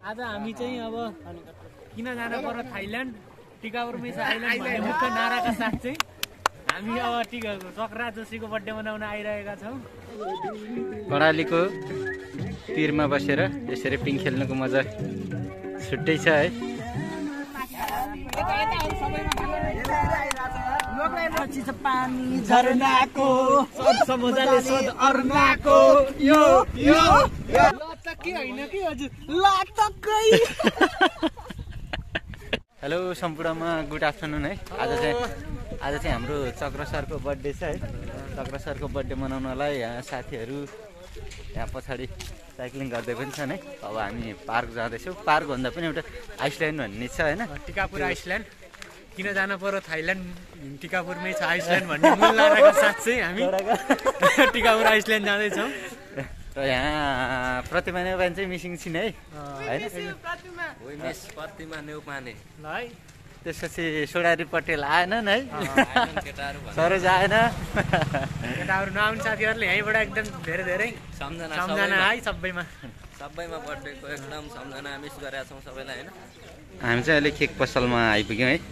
आज हामी चाहिँ अब किन जानु पर्यो थाइल्यान्ड टिकापुरमै छ आइल्यान्ड भन्ने मुख्य नाराका साथ चाहिँ हामी अब चक्र राज जोशीको बर्थडे मनाउन आइरहेका छौँ। कर्णालीको तीरमा बसेर यसरी पिङ खेल्नुको मजा छुट्टै छ है। पानी झरनाको मजाले सोध अर्नाको यो हेलो सम्पूर्णमा गुड आफ्टरनुन है। आज चाहिँ हाम्रो चक्र सरको बर्थडे छ है। चक्र सरको बर्थडे मनाउनलाई यहाँ साथीहरू यहाँ पछाडि साइक्लिङ गर्दै पनि छन् है। अब हामी पार्क जाँदैछौँ। पार्क भन्दा पनि एउटा आइसल्यान्ड भन्ने छ होइन, टिकापुर आइसल्यान्ड। किन जानु पर्यो थाइल्यान्ड टिकापुरमै छ आइसल्यान्ड भन्ने मूल नाराका साथ चाहिँ हामी टिकापुर आइसल्यान्ड जाँदैछौँ। र यहाँ प्रतिमा नेउपाने चाहिँ मिसिङ छिन् है होइन। त्यसपछि सोडारी पटेल आएनन् है, सरोज आएन। केटाहरू नआउने साथीहरूले यहीँबाट एकदम धेरै धेरै सम्झना है। सबैमा बर्थडेको एकदम सम्झना मिस गरेका छौँ सबैलाई होइन। हामी चाहिँ अहिले केक पसलमा आइपुग्यौँ है।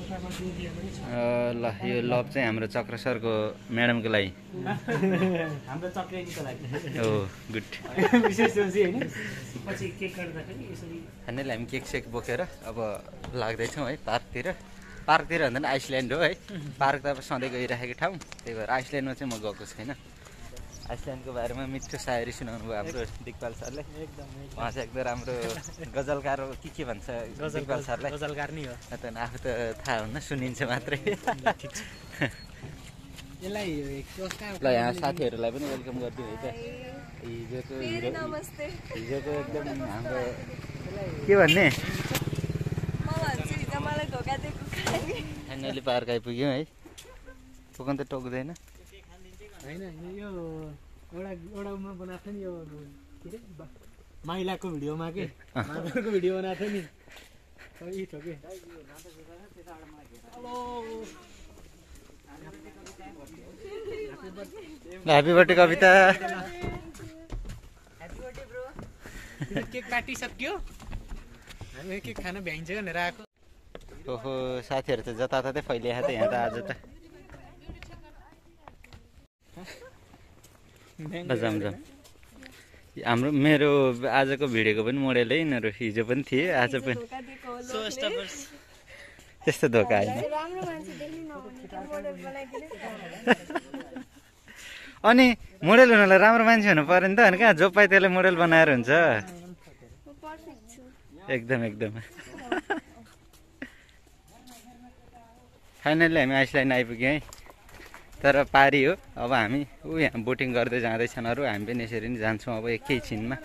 ल यो लभ चाहिँ हाम्रो चक्र सरको म्याडमको लागि, हाम्रो चक्रेनीको लागि हो गुड। विशेष होइन पछि केक काट्दाखेरि यसरी हामीले हामी केक सेक बोकेर अब लाग्दैछौँ है पार्कतिर। पार्कतिर भन्दा पनि आइसल्यान्ड हो है। पार्क त अब सधैँ गइराखेको ठाउँ, त्यही भएर आइसल्यान्डमा चाहिँ म गएको छैन। आइसल्यान्डको बारेमा मिठो सायरी सुनाउनु भयो हाम्रो दिकपाल सरले। उहाँ चाहिँ एकदम राम्रो गजलकार हो के भन्छ दिकपाल सरलाई। गजलकार नि हो आफू त थाहा हुन्न, सुनिन्छ मात्रै। ल यहाँ साथीहरूलाई पनि वेलकम गरिदिउँ है त। हिजोको एकदम हाम्रो के भन्ने फाइनली पार्क आइपुग्यौँ है। टोकन त टोक्दैन होइन। यो एउटा उमा बनाएको थियो नि, यो के अरे माइलाको भिडियोमा के माइलाको भिडियो बनाएको थियो नि, यही थियो के। Happy birthday Kavita. Happy birthday bro. Cake काटिसक्यो, हामी केक खान भ्याइन्छ भनेर आएको। ओहो साथीहरू त जताततै फैलिएको त यहाँ त आज त। हाम्रो मेरो आजको भिडियोको पनि मोडेल है यिनीहरू। हिजो पनि थिए, आज पनि त्यस्तो धोका होइन। अनि मोडेल हुनलाई राम्रो मान्छे हुनु पऱ्यो नि त। अनि कहाँ जो पाइ त्यसलाई मोडेल बनाएर हुन्छ। एकदम एकदम। फाइनली हामी आइसल्यान्ड आइपुग्यौँ है। तर पारी हो। अब हामी यहाँ बोटिङ गर्दै जाँदैछन् अरू, हामी पनि यसरी नै जान्छौँ अब एकैछिनमा।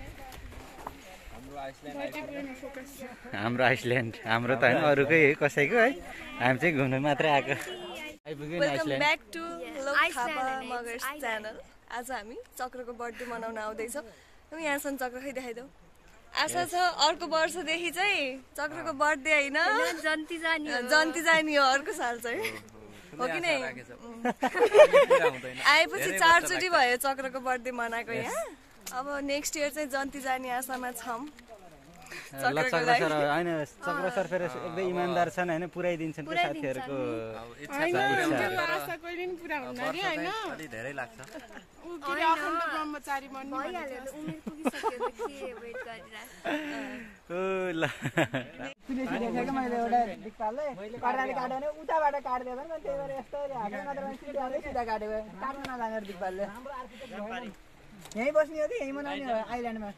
हाम्रो आइसल्यान्ड हाम्रो त होइन, अरूकै कसैको है। हामी चाहिँ घुम्नु मात्रै आएको। आइपुग्यौँ Iceland. Back to Magars channel. आज हामी चक्रको बर्थडे मनाउन आउँदैछौँ। यहाँसम्म चक्र खै देखाइदेऊ। आशा छ अर्को वर्षदेखि चाहिँ चक्रको बर्थडे होइन जन्ती जानी हो अर्को साल चाहिँ, हो कि नै? आएपछि 4 चोटि भयो चक्रको बर्थडे मनाएको यहाँ। अब नेक्स्ट इयर चाहिँ जन्ती जाने आशामा छौँ। चक्र सर होइन, चक्र सर फेरि एकदम इमान्दार छन् होइन, पुऱ्याइदिन्छन् त्यो साथीहरूको धेरै लाग्छ। यहीँ बस्ने हो कि यहीँ मनाउने हो आइल्यान्डमा?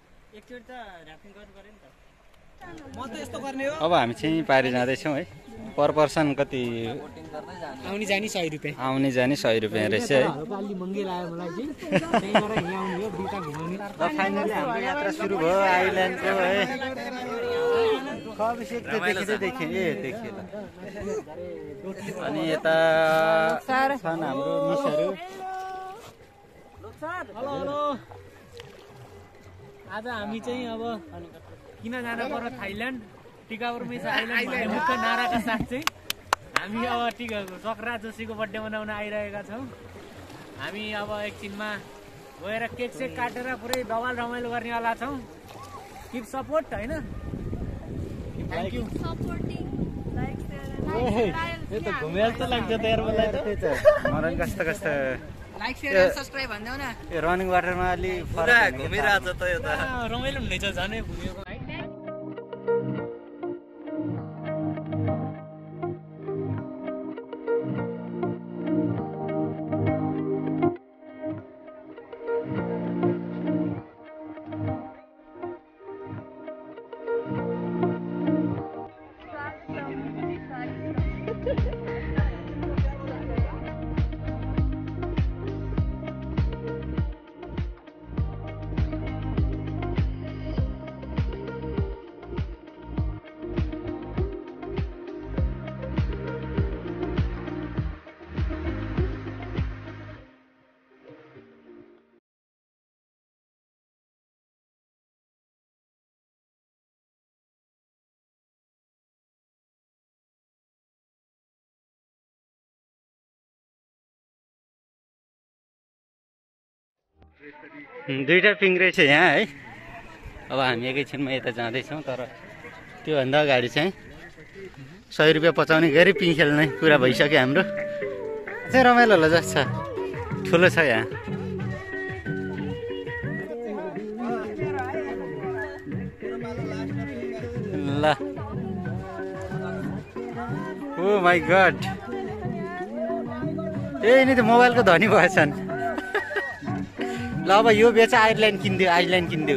अब हामी चाहिँ पारी जाँदैछौँ है। पर पर्सन कति? आउने जाने 100 रुपियाँ। आउने जाने 100 रुपियाँ रहेछ है। र फाइनली हाम्रो यात्रा सुरु भयो आइल्यान्डको है। अभिषेक त देखिँदै देखियो ल। अनि यता छन् हाम्रो मिसहरू। आज हामी चाहिँ अब किन जानु पर्यो थाइल्यान्ड टिकापुरमै छ आइल्यान्ड भन्ने मुख्य नाराका साथ चाहिँ हामी अब चक्र राज जोशीको बर्थडे मनाउन आइरहेका छौँ। हामी अब एकछिनमा गएर केक सेक काटेर पुरै बवाल रमाइलो गर्नेवाला छौँ। किप सपोर्ट हैन थ्यांक यू सपोर्टिङ लाइक यो त घुमे जस्तो लाग्छ त यार मलाई त मलाई कस्तो कस्तो लाइक शेयर सब्स्क्राइब भन्देऊ न यो रनिङ वाटरमा अलि पुरा घुमिरहेछ त यो त रमाइलो हुनेछ झनै भुलिएको दुईटा पिङ रहेछ यहाँ है। अब हामी एकैछिनमा यता जाँदैछौँ तर त्योभन्दा अगाडि चाहिँ 100 रुपियाँ पचाउने गरी पिङ खेल्ने कुरा भइसक्यो हाम्रो। चाहिँ रमाइलो होला जस्तो छ, ठुलो छ यहाँ। ल ओ माई गड, ए नि त मोबाइलको धनी भएछन्। ल अब यो बेच आइल्यान्ड किनिदेऊ।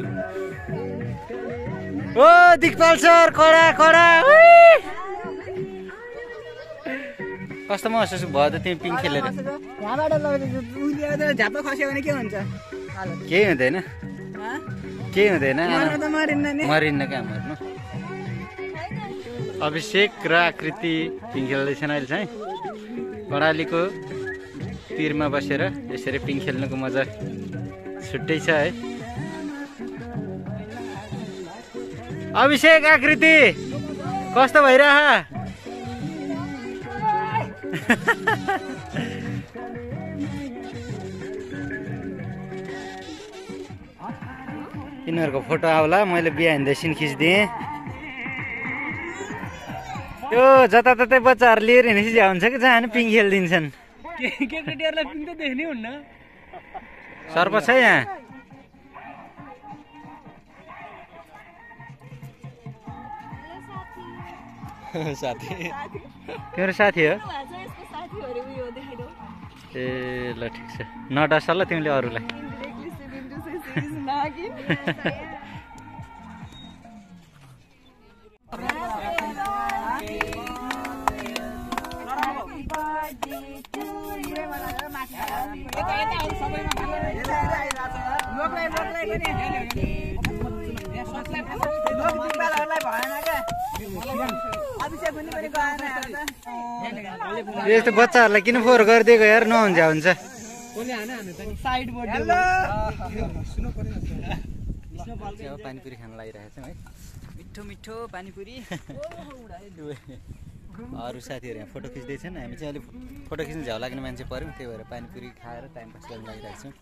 ओ दिक्पाल सर कडा कडा, कस्तो महसुस भयो त तिमी पिङ खेलेर? यहाँबाट झापा खस्यो भने के हुन्छ? केही हुँदैन, केही हुँदैन, मरिन्न क्या मर्नु। अभिषेक र आकृति पिङ खेल्दैछन् अहिले चाहिँ। कडालीको तीरमा बसेर यसरी पिङ खेल्नुको मजा छुट्टै छ है। अभिषेक आकृति कस्तो भइरह? यिनीहरूको फोटो आउला, मैले बिहान देशिन खिचिदिएँ। यो जताततै बच्चाहरू लिएर हिँडेपछि झ्या हुन्छ कि जहाँ पिङ खेलिदिन्छन्। केटाकेटीहरूलाई पिङ त देख्नै हुन्न। सर्प छ यहाँ। साथी तिम्रो साथी हो? ए ल ठिक छ, नडस ल तिमीले अरूलाई। यस्तो बच्चाहरूलाई किन फोहोर गरिदिएको यार, नहुन्छ हुन्छ। पानीपुरी खान लागिरहेको छौँ है, मिठो मिठो पानीपुरी। अरू साथीहरू यहाँ फोटो खिच्दैछन्, हामी चाहिँ अलिक फोटो खिच्नु झ्याउ लाग्ने मान्छे पऱ्यौँ, त्यही भएर पानीपुरी खाएर टाइम पास गर्न लागिरहेको छौँ।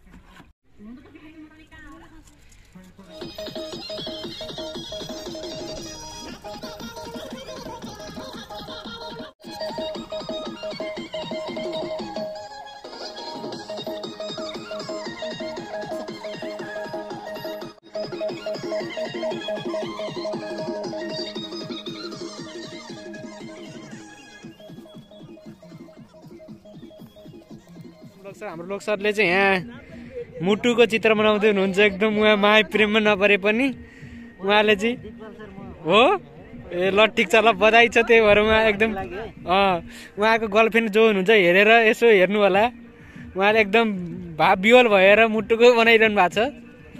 हाम्रो लोक सरले चाहिँ यहाँ मुटुको चित्र बनाउँदै हुनुहुन्छ। एकदम उहाँ माया प्रेममा नपरे पनि उहाँले चाहिँ हो ए ल ठिक छ, ल बधाई छ। त्यही भएर उहाँ एकदम उहाँको गर्लफ्रेन्ड जो हुनुहुन्छ हेरेर यसो हेर्नु होला, उहाँले एकदम भाव विवल भएर मुटुको बनाइरहनु भएको छ।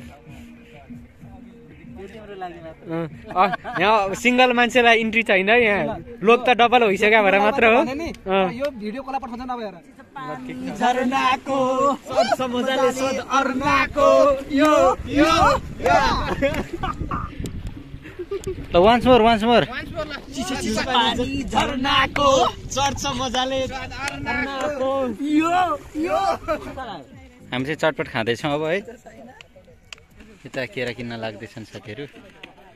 यहाँ सिङ्गल मान्छेलाई इन्ट्री छैन, यहाँ लोक त डबल भइसक्यो भएर मात्र हो। यो भिडियो कसलाई पठाउँछ नभएर झरनाको मजाले सोध अर्नाको यो वान्स मोर पानी झरनाको चर्छ मजाले अर्नाको यो हामी चाहिँ चटपट खाँदैछौँ अब है। यता केरा किन्न लाग्दैछन् साथीहरू।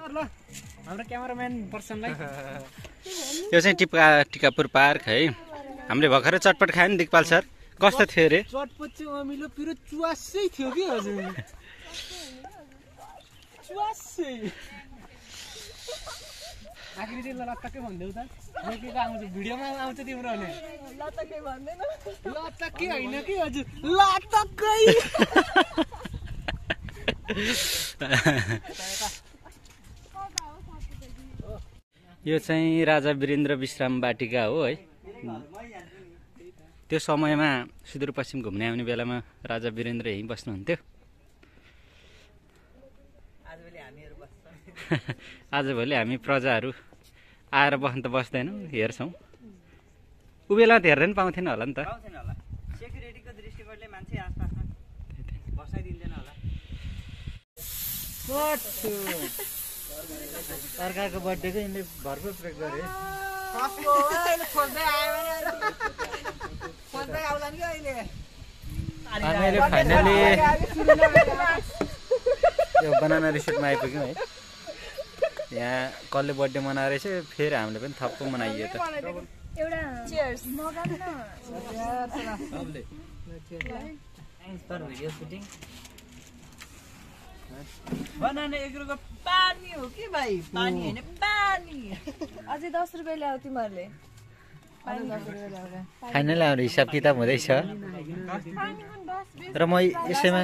ल हाम्रो क्यामेराम्यान पर्सनलाई यो चाहिँ टिकापुर पार्क है। हामीले भर्खरै चटपट खायो नि दिकपाल सर, कस्तो थियो अरे? चटपट चाहिँ अमिलो पिरो चुवासै थियो कि हजुर, चुवासै। आकृति ल लत्तकै भन्देऊ त, के आउँछ भिडियोमा आउँछ तिम्रो भने लत्तकै भन्दैन, लत्तकै होइन कि हजुर, लत्तकै। यो चाहिँ राजा वीरेन्द्र विश्राम वाटिका हो है। त्यो समयमा सुदूरपश्चिम घुम्ने आउने बेलामा राजा वीरेन्द्र यहीँ बस्नुहुन्थ्यो। आजभोलि हामी प्रजाहरू आएर बस्न त बस्दैनौँ, हेर्छौँ। ऊ बेला त हेर्दै पनि पाउँथेन होला नि त। सेक्युरिटीको दृष्टिकोणले मान्छे आसपासमा बसाइदिँदैन होला। अर्काको बर्थडेको यिनले भरपुर प्रयोग गरे। हामीले फाइनली यो बनाना रिसोर्टमा आइपुग्यौँ है। यहाँ कसले बर्थडे मनाएर चाहिँ फेरि हामीले पनि थप्पो मनाइयो त। एउटा चियर्स मगाउन न। भिडियो सुटिङ बनाना एग्रोको पानी हो कि भाइ? पानी होइन पानी। अझै 10 रुपियाँ ल्याऊ तिमीहरूले। फाइनली हाम्रो हिसाब किताब हुँदैछ र म यसैमा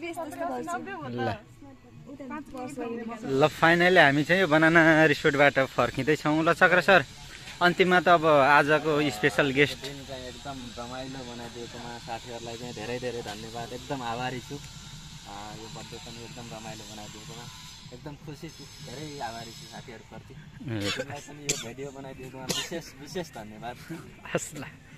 ल फाइनली हामी चाहिँ यो बनाना रिसोर्टबाट फर्किँदैछौँ। ल चक्र सर, अन्तिममा त अब आजको स्पेसल गेस्ट एकदम रमाइलो बनाइदिएकोमा साथीहरूलाई चाहिँ धेरै धेरै धन्यवाद, एकदम आभारी छु। यो बर्थडे पनि एकदम रमाइलो बनाइदिएकोमा एकदम खुसी छु, धेरै आभारी छु साथीहरूप्रति। तिमीलाई पनि यो भिडियो बनाइदिएकोमा विशेष विशेष धन्यवाद। हस् ल।